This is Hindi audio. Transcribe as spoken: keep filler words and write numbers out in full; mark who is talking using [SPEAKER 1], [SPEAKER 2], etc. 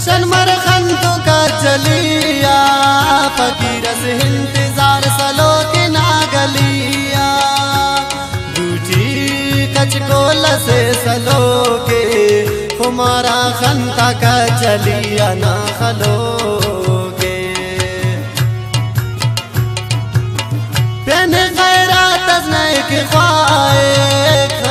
[SPEAKER 1] जशन मरखंतों का चलिया फकीर से इंतजार सलो के ना गलिया दूजी कचकोल से सलो के हमारा खंता का चलिया ना खलो के पेन गैरात के ख्वाए